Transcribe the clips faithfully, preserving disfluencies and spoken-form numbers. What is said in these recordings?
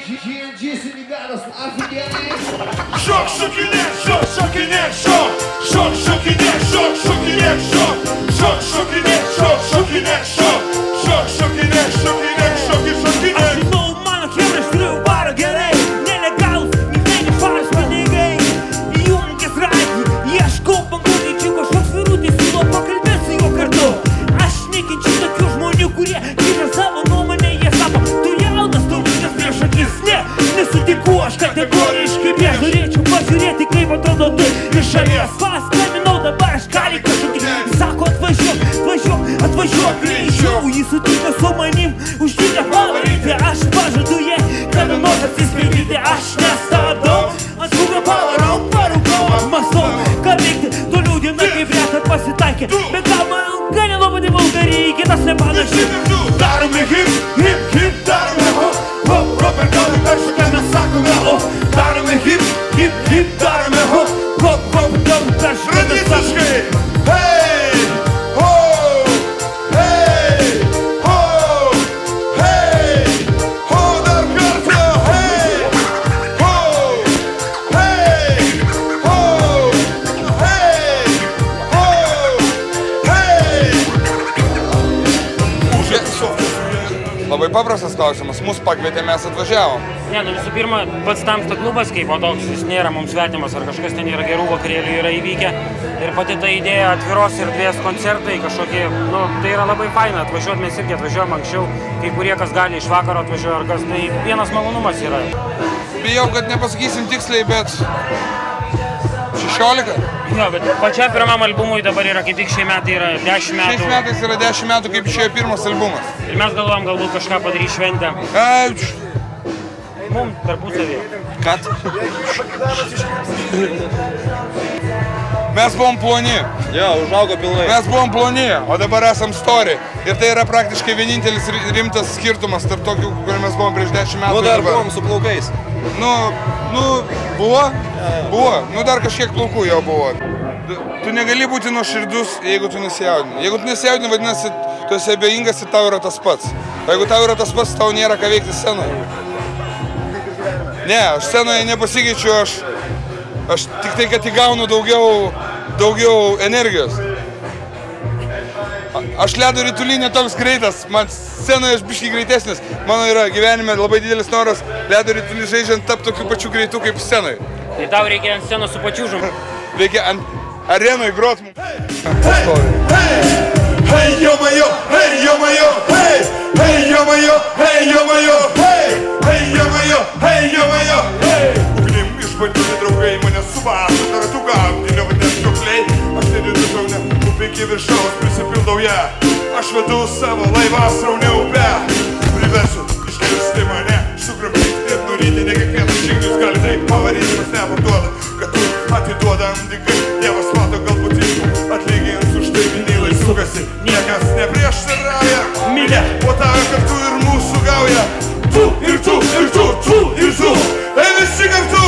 Шок, шокинет, шок, шокинет, шок, шок, шокинет, шок, шокинет, шок, шок, šokinėk, šok, šokinėk, šok, šok, šokinėk, šokinėk, šoki, šokinėk. Aš žinau, mano chebra, aš turiu varo gerai, nelegalus, mėgėjai faras pinigai. Įjungęs radį, ieškau bangų, keičiu kažkoks vyrutis, siūlo pakalbėt su juo kartu. Aš nekenčiu tokių žmonių, kurie keičia savo nuomonę, jie sako, tu jaunas, tu viskas prieš akis, ne, nesutinku, aš kategoriškai prieš, norėčiau pažiūrėti, kaip atrodo tu iš šalies. Paskambinau dabar, aš gali kažkokį, sako atvažiuok, atvažiuok, atvažiuok greičiau. Jis sutinka su manim, užtinka pavaryti, aš pažadu jai, kada nors atsispindyti, aš nestabdau. Ant kūro pavarau, parūkau, apmastau, ką veikti, toliau diena kaip reta pasitaikė. Bet gal man ilgai nelobadį vulgariai, kitas nepanašiai. Darome hip, hip, hip, darome hop, hop, hop, ir gal ir kažkokia mes sakome, o darome hip, hip, hip, darome hop, hop, hop, gal ir kažkokia mes sakome. Hey, ho, hey, ho, hey, ho, dar kartą, hey, ho, hey, ho, hey, ho, hey. Labai paprastas klausimas, mus pakvietė, mes atvažiavom. Ne, nu visų pirma, pats Tamsta klubas kaip o toks, jis nėra mums svetimas, ar kažkas ten yra gerų vakarėlių yra įvykę. Ir pati ta idėja atviros erdvės koncertai kažkokie, nu, tai yra labai faina, atvažiuot mes irgi atvažiuojam anksčiau, kai kurie kas gali iš vakaro atvažiuoja ar kas, tai vienas malonumas yra. Bijau, kad nepasakysim tiksliai, bet šešiolika. Jo, bet pačia pirmam albumui dabar yra, kaip tik šie metai yra dešimt metų. Šiais metais yra dešimt metų, kaip išėjo pirmas albumas. Ir mes galvojam galbūt kažką padaryti šventę. Ačiū. Mums tarpusavį. Kad? Mes buvom ploni. Jo, užaugo pilnai. Mes buvom ploni, o dabar esam stori. Ir tai yra praktiškai vienintelis rimtas skirtumas tarp tokių, kur mes buvom prieš dešimt metų. Nu, dar buvom su plaukais. Nu, nu, buvo? Buvo. Nu, dar kažkiek plaukų jau buvo. Tu negali būti nuoširdus, jeigu tu nesijaudini. Jeigu tu nesijaudini, vadinasi, tu esi abejingas ir tau yra tas pats. O jeigu tau yra tas pats, tau nėra ką veikti scenoje. Ne, aš scenoje nepasikeičiu, aš, aš tik tai, kad įgaunu daugiau, daugiau energijos. A, aš ledo ritulį netoks greitas, man scenoje aš biškai greitesnis. Mano yra gyvenime labai didelis noras ledo ritulį žaidžiant tapti tokiu pačiu greitu kaip scenoje. Tai tau reikia ant scenos su pačiu žum. Reikia ant arenoj grot mums. Hey, hey, hey, yo majo, hey, yo majo, hey, hey, yo majo, hey, yo majo, hey, hey, yo majo, hey, yo majo, hey. Ugnim išbandyti draugai mane suvaso, taratuką apdėlio vandens šiokliai. Aš nedidu šaunę, upė iki viršaus prisipildau ją. Aš vedu savo laivą sraunę upę. Priversiu iškirsti mane, sugrabdyti ir nuryti, ne kiekvienas žingsnis gali taip pavaryti, mas neparduoda, kad tu atiduodam dykai. Dievas mato galbūt išmų, atlygins už tai vinylai sukasi, niekas neprieštarauja. Mylė, o tave kartu ir mūsų gauja. Tu ir tu, ir tu, tu ir tu, tai visi kartu.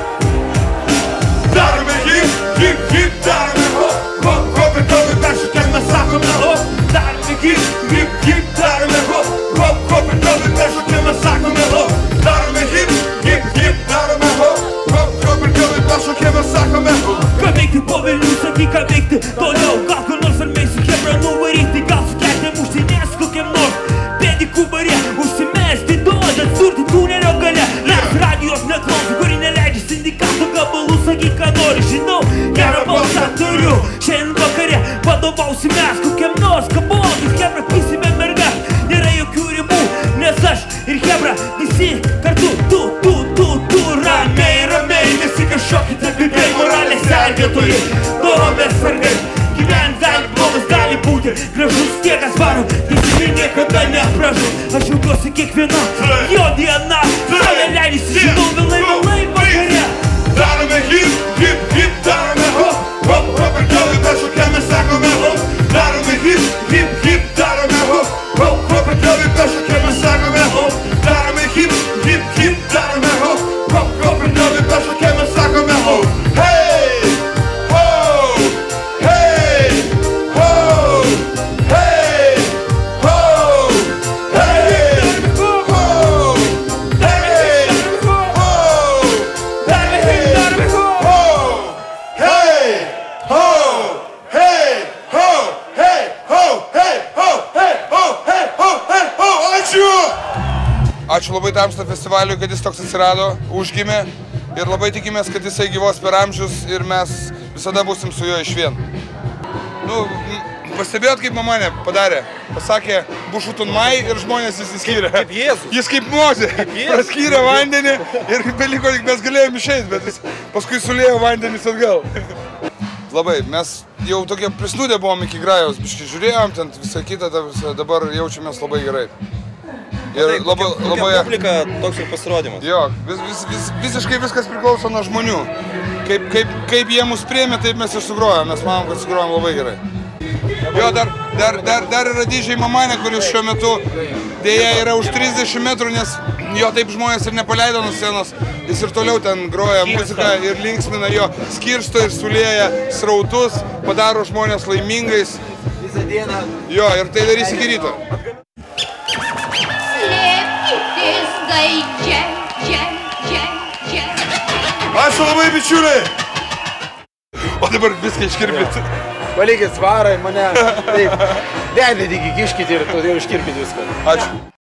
Darome hip, hip, hip, darome hop, hop, hop, ir tau ir peršu, kiek mes sakome hop. Darome hip, hip, hip, darome hop, hop, hop, ir tau ir peršu, kiek mes sakome hop. Darome hip, hip, hip, darome hop, hop, hop, ir tau ir peršu, kiek mes sakome hop. Ką veikti po Vilnių, sakyk, ką veikti toliau. Gal kur nors ar meisi chebra nuvaryti, gal su kertėm užsinės kokiam nors pedikų bare, užsimesti duoda, atsurti tunelio gale. Nes radijos neklausi, kuri neleidžia sindikato gabalų, sakyk, ką nori, žinau, gerą balsą turiu. Šiandien vakare vadovausi mes kokiam nors kabonus, chebra pisime mergas, nėra jokių ribų, nes aš ir chebra visi kartu, tu, tu, tu, tu, ramiai, ramiai, nesikaršokite, bibliai, moralės sergėtojai, dorovės sargai. Gyvent gali blogas, gali būti gražus, tiekas varo, teisybė niekada nepražus. Aš džiaugiuosi kiekviena jo diena, save leidžiasi, žinau, vėlai, vėlai vakare. Darome hip, hip, hip, darome hop, hop, hop, ir tau ir peršu, ką mes sakome hop. Darome hip, hip, hip, darome hop, hop, hop, ir tau ir peršu, ką mes sakome hop. Darome hip, hip, hip, darome hop, hop, hop, ir tau ir peršu, ką mes sakome hop. Hey, ho, hey, ho, hey, ho, hey, ho, hey, ačiū labai Tamsta festivaliui, kad jis toks atsirado, užgimė ir labai tikimės, kad jisai gyvos per amžius ir mes visada būsim su juo išvien. Nu, pastebėjot, kaip mama mane padarė? Pasakė, bušutun mai ir žmonės įsiskyrė. Kaip Jėzus. Jis kaip Mozė, praskyrė vandenį ir beliko, mes galėjom išeiti, bet jis paskui sulėjo vandenis atgal. Labai, mes jau tokie prisnūdę buvom iki Grajaus, biškai žiūrėjom, ten visą kitą, dabar jaučiamės labai gerai. Ir labai, labai... Publika, toks ir pasirodymas. Jo, vis, vis, vis, visiškai viskas priklauso nuo žmonių. Kaip, kaip, kaip jie mus priėmė, taip mes ir sugrojom, mes manom, kad sugrojom labai gerai. Jo, dar, dar, dar, dar yra D J Mamanė, kuris šiuo metu dėja yra už trisdešimt metrų, nes jo taip žmonės ir nepaleido nuo scenos. Jis ir toliau ten groja muziką ir linksmina jo, skirsto ir sulėja srautus, padaro žmonės laimingais. Visą dieną. Jo, ir tai darys iki ryto. Ačiū labai, bičiuliai! O dabar viską iškirpit. Palikit svarą, mane taip, vedėt iki kiškit ir todėl iškirpit viską. Ačiū.